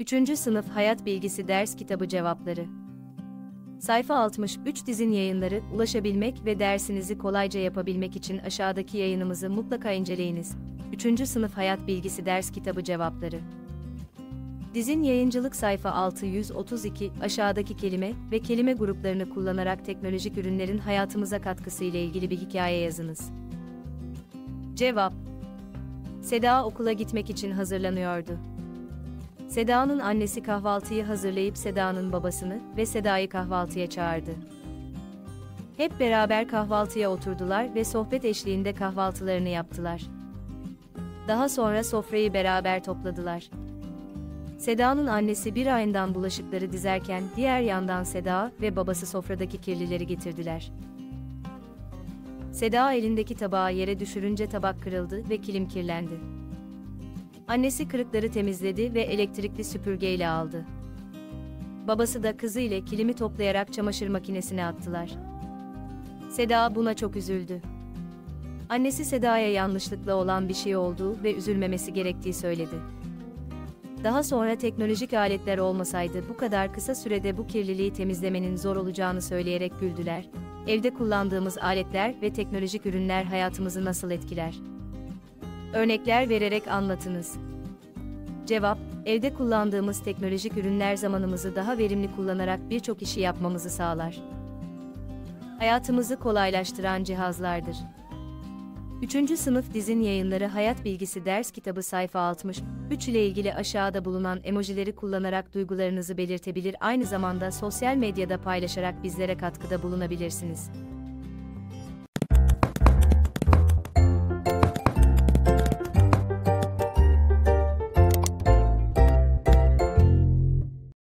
3. Sınıf Hayat Bilgisi Ders Kitabı Cevapları. Sayfa 63 Dizin Yayınları. Ulaşabilmek ve dersinizi kolayca yapabilmek için aşağıdaki yayınımızı mutlaka inceleyiniz. 3. Sınıf Hayat Bilgisi Ders Kitabı Cevapları. Dizin Yayıncılık sayfa 632, aşağıdaki kelime ve kelime gruplarını kullanarak teknolojik ürünlerin hayatımıza katkısı ile ilgili bir hikaye yazınız. Cevap: Seda okula gitmek için hazırlanıyordu. Seda'nın annesi kahvaltıyı hazırlayıp Seda'nın babasını ve Seda'yı kahvaltıya çağırdı. Hep beraber kahvaltıya oturdular ve sohbet eşliğinde kahvaltılarını yaptılar. Daha sonra sofrayı beraber topladılar. Seda'nın annesi bir ayından bulaşıkları dizerken diğer yandan Seda ve babası sofradaki kirlileri getirdiler. Seda elindeki tabağı yere düşürünce tabak kırıldı ve kilim kirlendi. Annesi kırıkları temizledi ve elektrikli süpürgeyle aldı. Babası da kızı ile kilimi toplayarak çamaşır makinesine attılar. Seda buna çok üzüldü. Annesi Seda'ya yanlışlıkla olan bir şey olduğu ve üzülmemesi gerektiği söyledi. Daha sonra teknolojik aletler olmasaydı bu kadar kısa sürede bu kirliliği temizlemenin zor olacağını söyleyerek güldüler. Evde kullandığımız aletler ve teknolojik ürünler hayatımızı nasıl etkiler? Örnekler vererek anlatınız. Cevap: Evde kullandığımız teknolojik ürünler zamanımızı daha verimli kullanarak birçok işi yapmamızı sağlar. Hayatımızı kolaylaştıran cihazlardır. 3. Sınıf Dizin Yayınları Hayat Bilgisi Ders Kitabı sayfa 63 ile ilgili aşağıda bulunan emojileri kullanarak duygularınızı belirtebilir, aynı zamanda sosyal medyada paylaşarak bizlere katkıda bulunabilirsiniz.